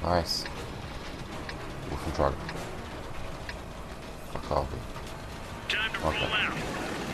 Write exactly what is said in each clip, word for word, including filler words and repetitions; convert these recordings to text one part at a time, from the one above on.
Nice. Wolfen truck. Fuck off. Time to Okay. roll out.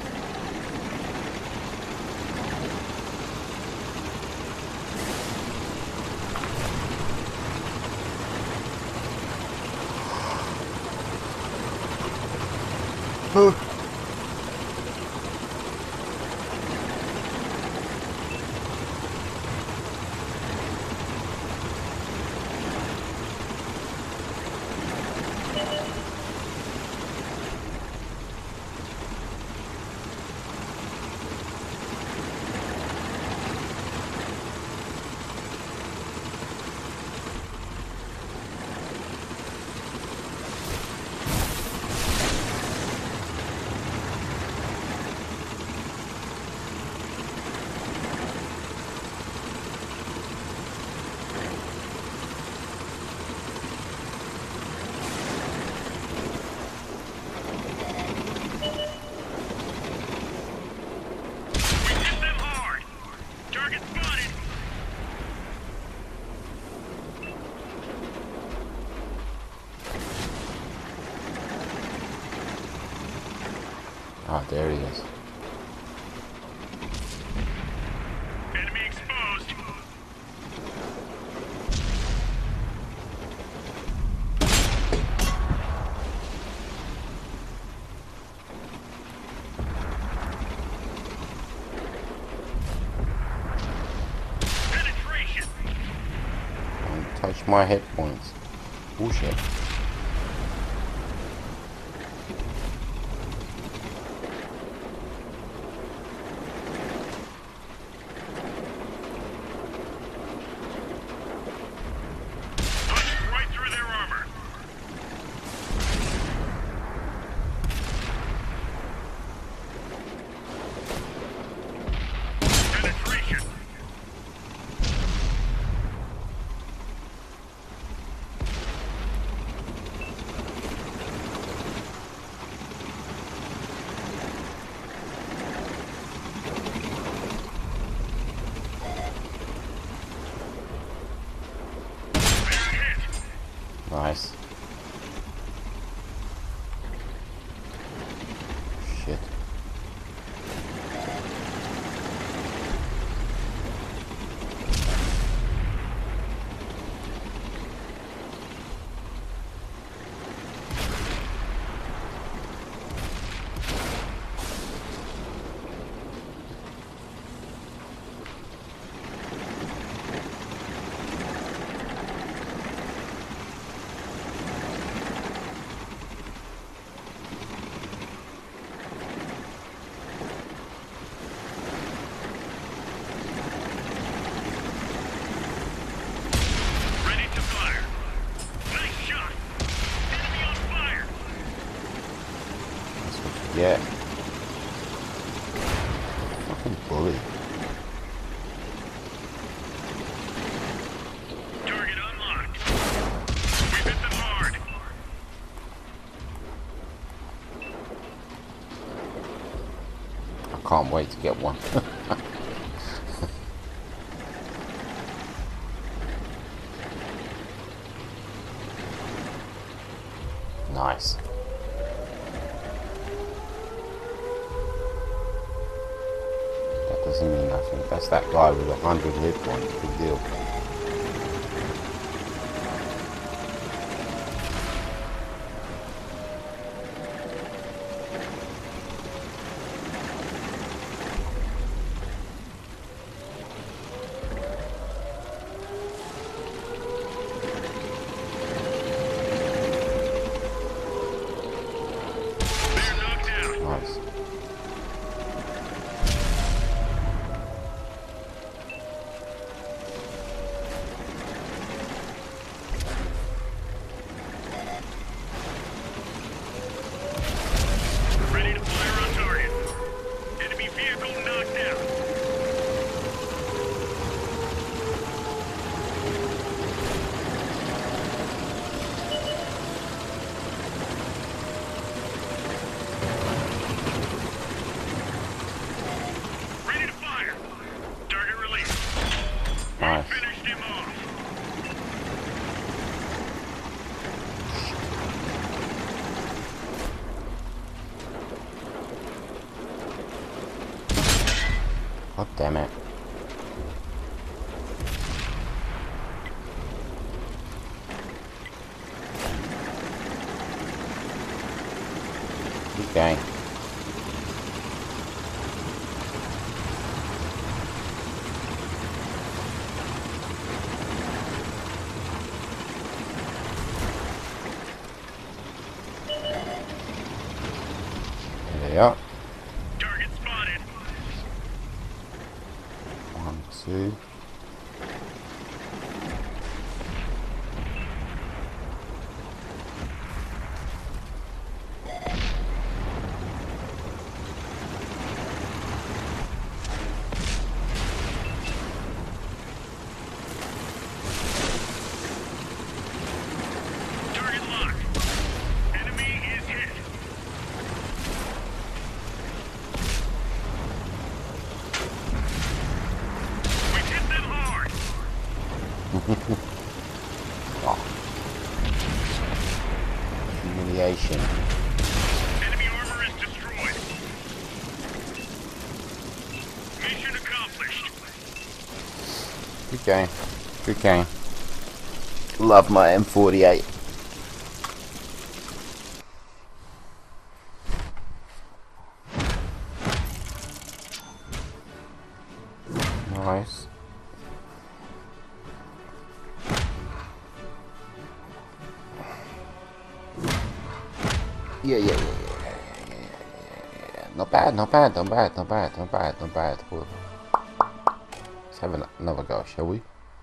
Ah, there he is. Enemy exposed. Penetration. Don't touch my hit points. Oh shit. Punched right through their armor. Penetration. They're hit. Nice. Shit. Ready to fire. Nice shot. Enemy on fire. That's what you get. Fucking bully. Target unlocked. We've hit them hard. I can't wait to get one. Nice. That doesn't mean nothing. That's that guy with a hundred hit points. Big deal. They're knocked out. Nice. Ready to fire on target. Enemy vehicle knocked out. God damn it. Keep going. There they are. Target spotted. One, two. Target locked. Enemy is hit. We hit them hard. Oh. Humiliation. Enemy armor is destroyed. Mission accomplished. Good game. Good game. Love my M forty-eight. Nice. Yeah, yeah, yeah, yeah, yeah, yeah, yeah, yeah. Not bad, not bad, not bad, not bad, not bad, not bad. Let's have an- another go, shall we?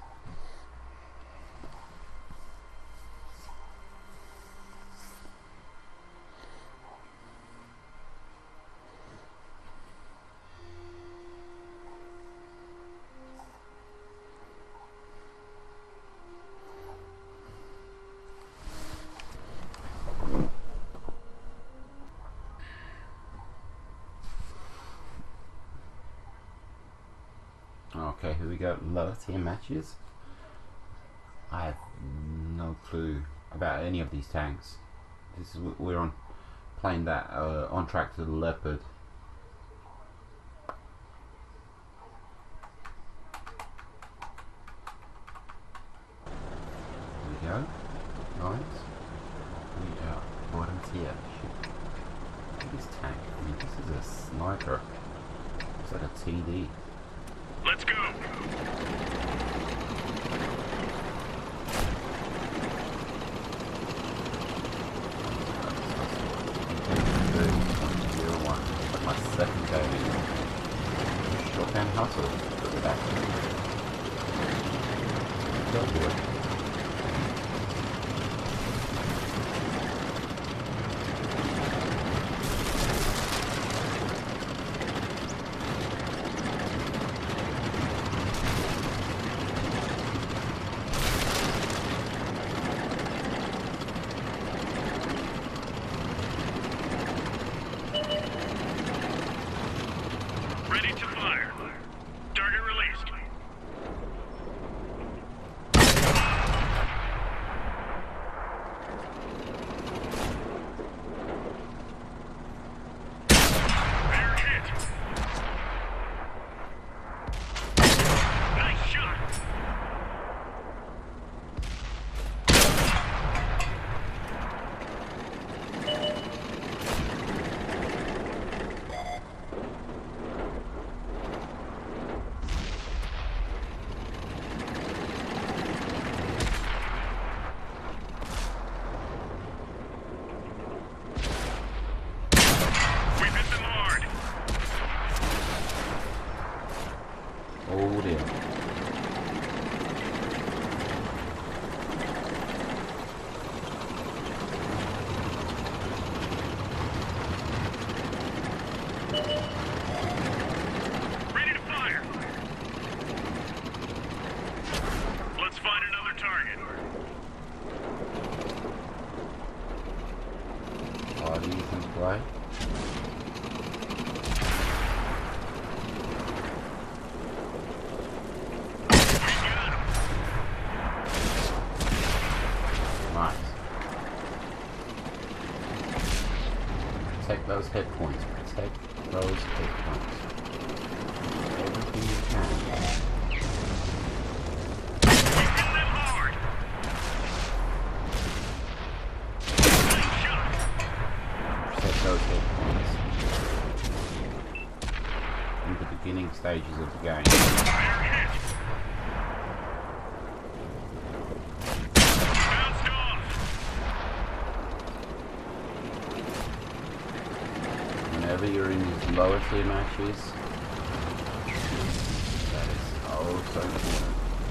Okay, here we go. Lower tier matches. I have no clue about any of these tanks. This is we're on playing that uh, on track to the Leopard. There we go. Nice. We are bottom tier. Shit. Look at this tank. I mean, this is a sniper. It's like a T D. Let's go. Like my second game in Shotgun Hustle. Look at that. Go boy. Ready to fire. Target released. They're hit. Nice shot. We hit them hard. Oh dear. Ready to fire. Let's find another target. Bodies in play. Nice. Protect those hit points. Protect those hit points. everything you can. Set those hit points in the beginning stages of the game. Whenever you're in these lower tier matches, that is oh so important.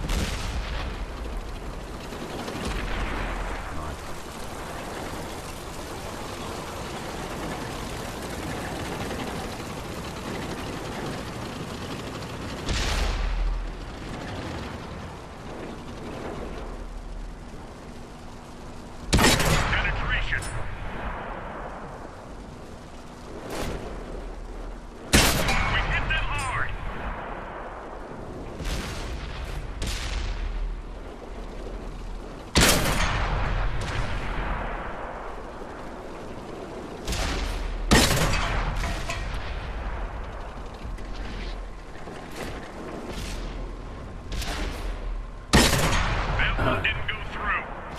Didn't go through.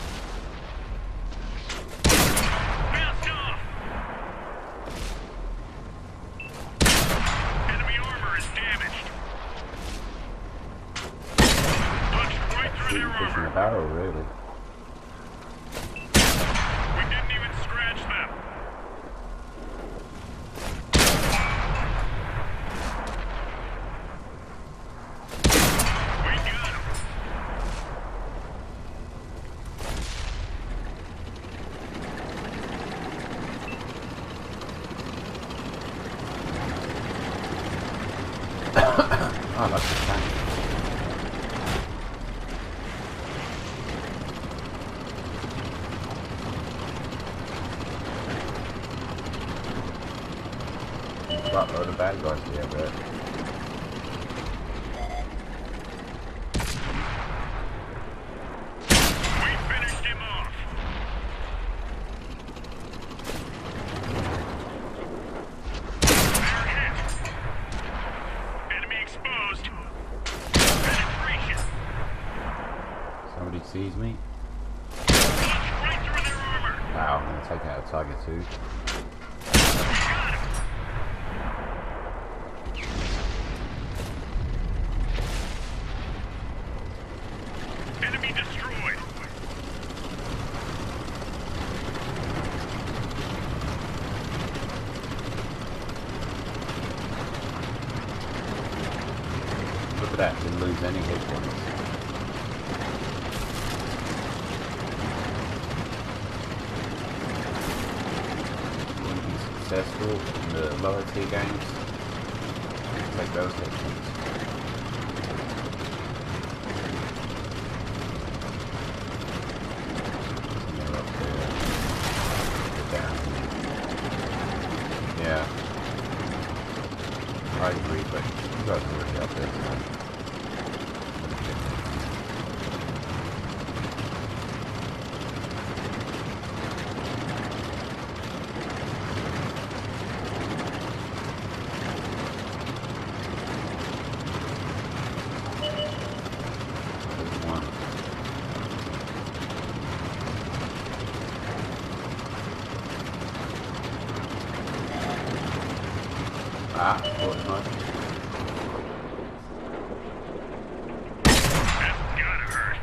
Bounced off. Enemy armor is damaged. Punched right through their Pushing the armor. barrel, really. We didn't even scratch them. We got him. I like the tank. Got a load of bad guys here, but We finished him off. They're hit. Enemy exposed. Penetration. somebody sees me. Punched right through their armor. Wow, I'm gonna take out a Tiger too. Enemy destroyed. Look at that, didn't lose any hit points. Wouldn't be successful in the lower tier games. Take those hit points. And they're up there. They're down here. Yeah. I agree, but you guys are already up there. So. There's one. Ah, thought as much. That's gotta hurt.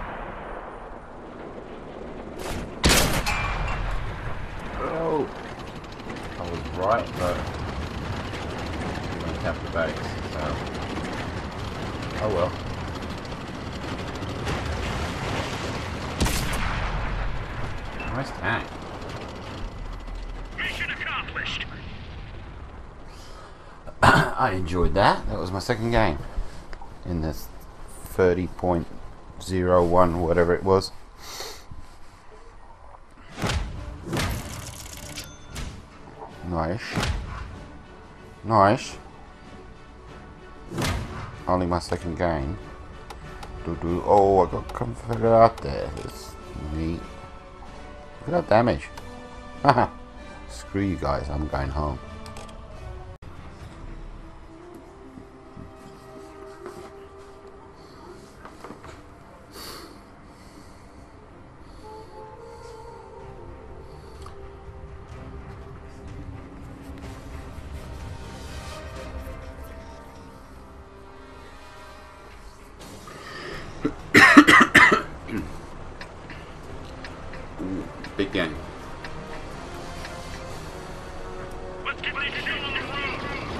Oh! I was right, but I'm going to tap the base, so. Oh well. Nice tank. Mission accomplished. I enjoyed that. That was my second game in this thirty point oh one, whatever it was. Nice. Nice. Only my second game. Do do. Oh, I got comforted out there. That's neat. Look at that damage. Haha. Screw you guys. I'm going home. Get this show on the road.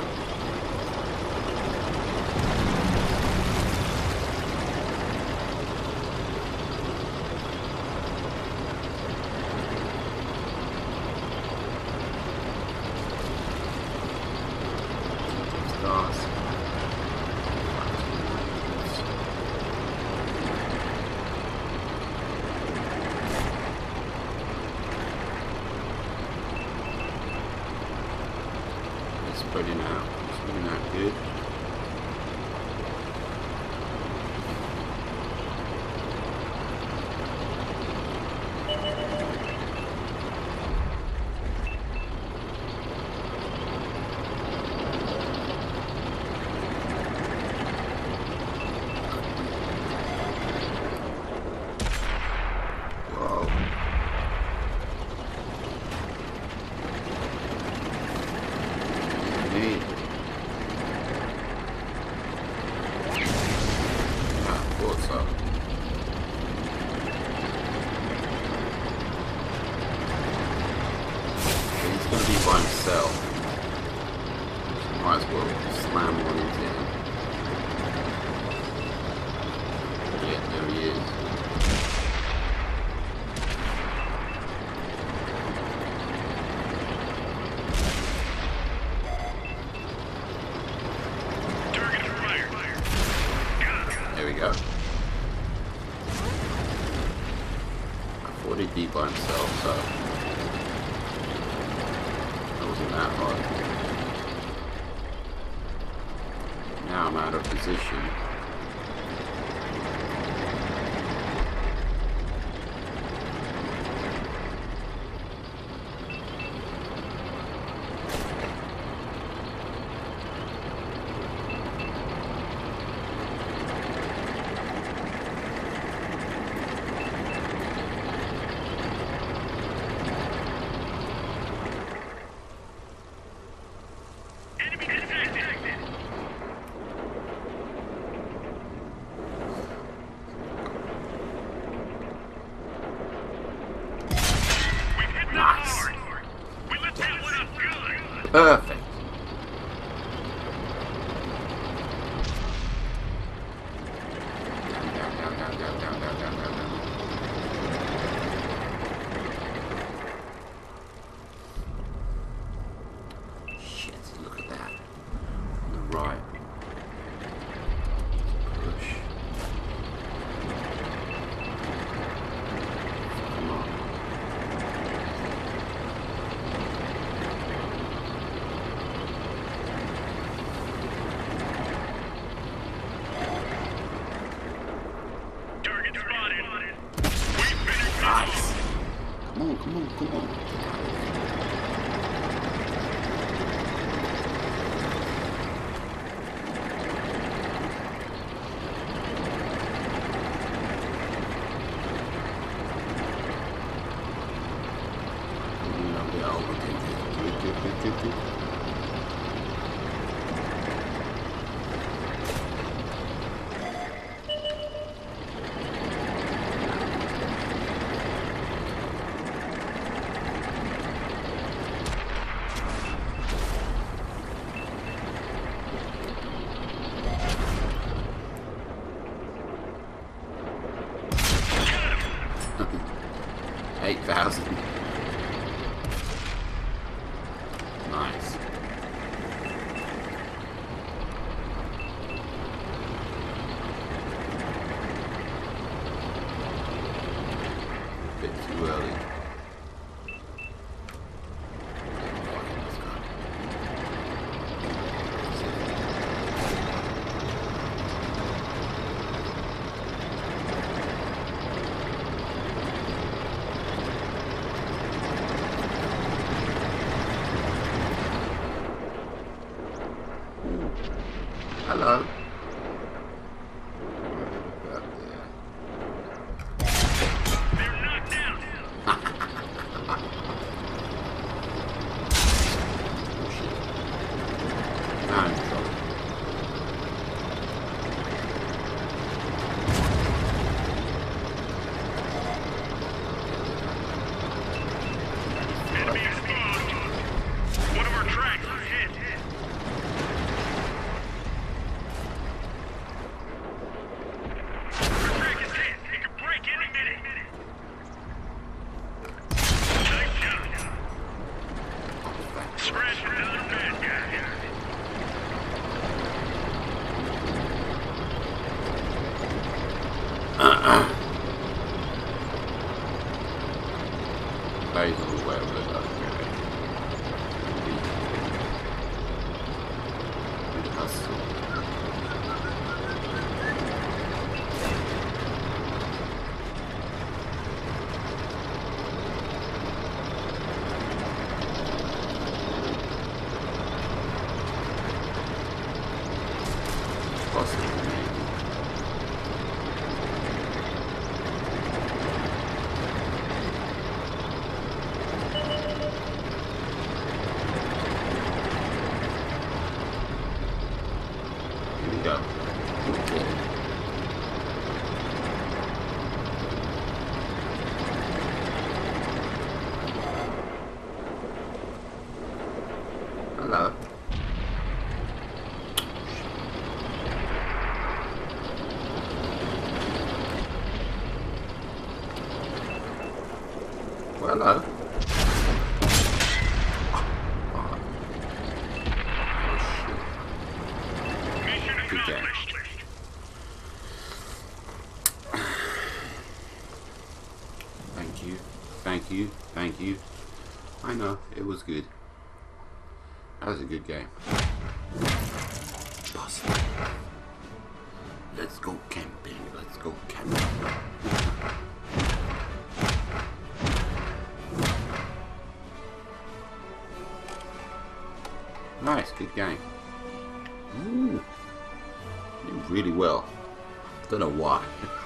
Stars. Spreading out, spreading out good. Whoa. Neat. Ah, thought so. He's gonna be by himself. Might as well slam one into him. Yeah, there he is. Target acquired. Got it. There we go. I thought he'd be by himself, so that wasn't that hard. Now I'm out of position. Enemy detected. We've hit them Nice. hard. We lit that one up good. Perfect. Down, down, down, down, down, down, down, down, down. Shit, look at that. On the right. Push. Come on. Target spotted. We've been Nice. Come on, come on, come on. Eight thousand. Nice. A bit too early. Hello. They're knocked down. Oh shit. Now I'm in trouble. Enemy exposed. One of our tracks Scratch another bad guy. Basil or whatever it does. Go. Hello. Well, hello. Thank you, thank you, thank you. I know, it was good. That was a good game. Awesome. Let's go camping, let's go camping. Nice, good game. Ooh, did really well. Don't know why.